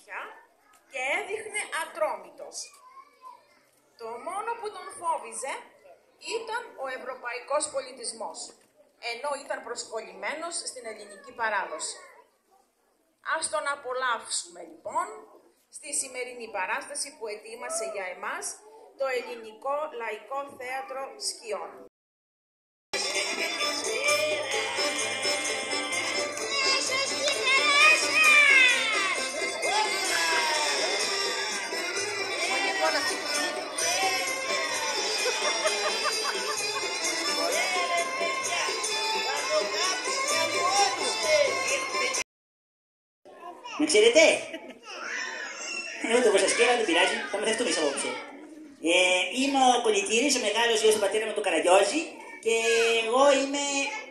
μάτια και έδειχνε ατρόμητος. Το μόνο που τον φόβιζε ήταν ο ευρωπαϊκός πολιτισμός, ενώ ήταν προσκολλημένος στην ελληνική παράδοση. Ας τον απολαύσουμε λοιπόν στη σημερινή παράσταση που ετοίμασε για εμάς το Ελληνικό Λαϊκό Θέατρο Σκιών. Με ξέρετε? Εγώ το Κωνστασκέλα δεν πειράζει, θα μαθευτούμε εις απόψε. Είμαι ο Κολυτήρης, ο μεγάλος γιος του πατέρα μου του Καραγιώζη και εγώ είμαι